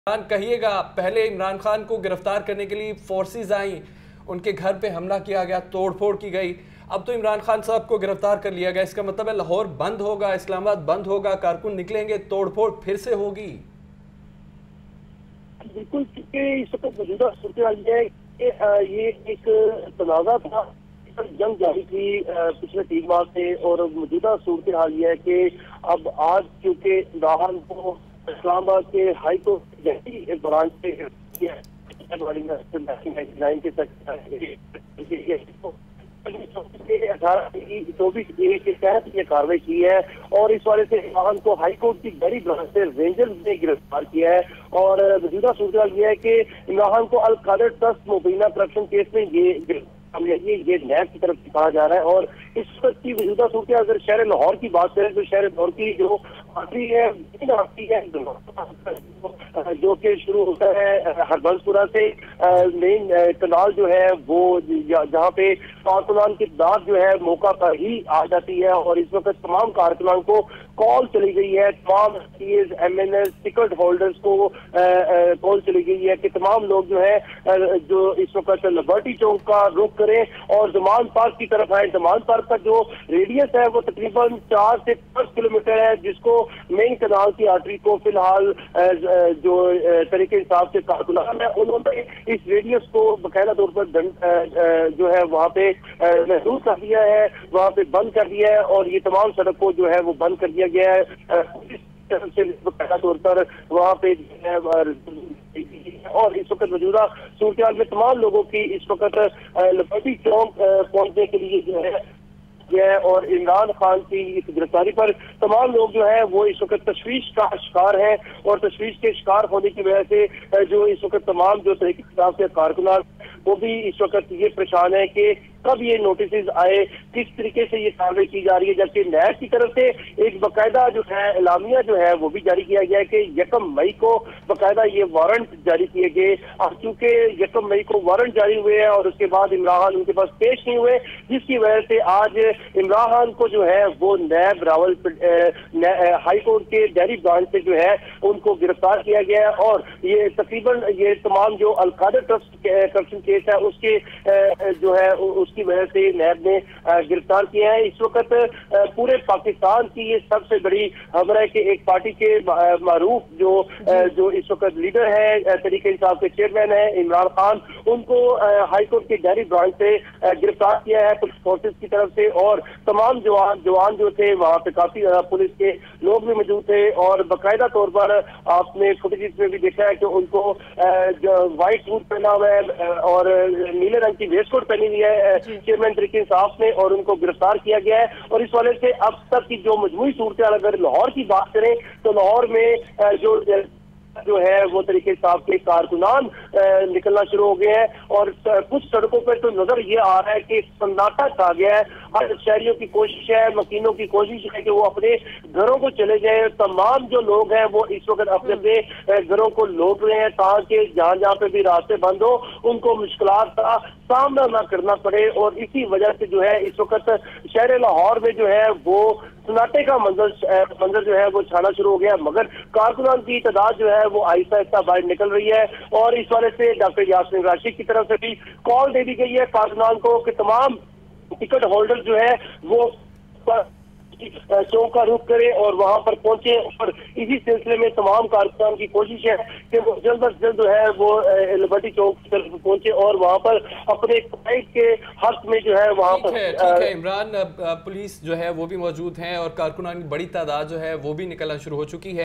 कहिएगा, पहले इमरान खान को गिरफ्तार करने के लिए फोर्सेस आई, उनके घर पे हमला किया गया, तोड़फोड़ की गई। अब तो इमरान खान साहब को गिरफ्तार कर लिया गया, इसका मतलब है लाहौर बंद होगा, इस्लामाबाद बंद होगा, कारकुन निकलेंगे, तोड़फोड़ फिर से होगी। बिल्कुल, क्योंकि इस वक्त मौजूदा सूरत है कि ये एक तनाजा था, जंग जारी थी पिछले 3 माह से। और मौजूदा सूरत हाल ये है कि अब आज क्योंकि इमरान को इस्लामाबाद के हाई कोर्ट जैसी ब्रांच से 18-24 के तहत ये कार्रवाई की है। और इस वाले से इमरान को हाई कोर्ट की गहरी ब्रांच से रेंजर्स ने गिरफ्तार किया है। और मौजूदा सूरत यह है कि इमरान को अल कादर ट्रस्ट मुबीना करप्शन केस में ये नैब की तरफ से कहा जा रहा है। और इस वक्त की मौजूदा सूरत अगर शहर लाहौर की बात करें तो शहर लाहौर की जो आर्टरी है जो कि शुरू होता है हरबंसपुरा से, मेन कनाल जो है वो जहाँ पे कारकुनान की दाद जो है मौका पर ही आ जाती है। और इस वक्त तमाम कारकुनान को कॉल चली गई है, तमाम MNS टिकट होल्डर्स को कॉल चली गई है कि तमाम लोग जो है जो इस वक्त लिबर्टी चौक का रुख करें और जमान पार्क की तरफ आए। जमान पार्क का जो रेडियस है वो तकरीबन 4 से 5 किलोमीटर है, जिसको मेन कनाल की आर्टरी को फिलहाल जो तरीके हिसाब से कारकुनान है उन्होंने इस रेडियस को बाकायदा तौर पर जो है वहाँ पे महसूस कर दिया है, वहाँ पे बंद कर दिया है। और ये तमाम सड़क को जो है वो बंद कर दिया गया है से बाकायदा तौर पर वहाँ पे। और इस वक्त मौजूदा सूरत में तमाम लोगों की इस वक्त लिबर्टी चौक पहुंचने के लिए जो है और इमरान खान की इस गिरफ्तारी पर तमाम लोग जो है वो इस वक्त तशवीश का शिकार है। और तशवीश के शिकार होने की वजह से जो इस वक्त तमाम जो तरीके हिसाब से कारकुनान वो भी इस वक्त ये परेशान है कि कब ये नोटिस आए, किस तरीके से ये कार्रवाई की जा रही है। जबकि नैब की तरफ से एक बाकायदा जो है एलामिया जो है वो भी जारी किया गया है कि 1 मई को बाकायदा ये वारंट जारी किए गए। अब चूंकि 1 मई को वारंट जारी हुए हैं और उसके बाद इमरान उनके पास पेश नहीं हुए, जिसकी वजह से आज इमरान को जो है वो नैब रावल हाई कोर्ट के डेहरी ब्रांच से जो है उनको गिरफ्तार किया गया है। और ये तकरीबन ये तमाम जो Al Qadir trust corruption case है उसके जो है उसकी वजह से नैब ने गिरफ्तार किया है। इस वक्त पूरे पाकिस्तान की ये सबसे बड़ी खबर है कि एक पार्टी के मारूफ जो इस वक्त लीडर है, तरीके हिसाब के चेयरमैन है इमरान खान, उनको हाई कोर्ट की डेहरी ब्रांच से गिरफ्तार किया है पुलिस फोर्सेस की तरफ से। और तमाम जवान जो थे वहाँ पे काफी पुलिस के लोग भी मौजूद थे। और बाकायदा तौर पर आपने फुटेज में भी देखा है कि उनको व्हाइट सूट पहना हुआ है और नीले रंग की वेस्ट कोट पहनी हुई है चेयरमैन तरीके इंसाफ ने, और उनको गिरफ्तार किया गया है। और इस वाले से अब तक की जो मजमूई सूरत अगर लाहौर की बात करें तो लाहौर में जो है वो तरीके हिसाब के कारकुनान निकलना शुरू हो गए हैं। और कुछ सड़कों पर तो नजर ये आ रहा है कि सन्नाटा छा गया है। हर शहरियों की कोशिश है, मकीनों की कोशिश है कि वो अपने घरों को चले जाए। तमाम जो लोग हैं वो इस वक्त अपने अपने घरों को लौट रहे हैं ताकि जहाँ जहाँ पे भी रास्ते बंद हो उनको मुश्किलात का सामना ना करना पड़े। और इसी वजह से जो है इस वक्त शहर लाहौर में जो है वो सन्नाटे का मंजर जो है वो छाना शुरू हो गया। मगर कारकुनान की तादाद जो है वो आहिस्ता आहिस्ता बाहर निकल रही है। और इस वाले से डॉक्टर यासीन राशिद की तरफ से भी कॉल दे दी गई है कारकुनान को कि तमाम टिकट होल्डर जो है वो चौक का रुख करे और वहां पर पहुंचे। और इसी सिलसिले में तमाम कारकुनान की कोशिश है कि वो जल्द अज जल्द जो है वो लिबर्टी चौक की तरफ पहुंचे और वहां पर अपने क्लाइंट के हक में जो है वहां पर ठीक है इमरान, पुलिस जो है वो भी मौजूद है और कारकुनान की बड़ी तादाद जो है वो भी निकलना शुरू हो चुकी है।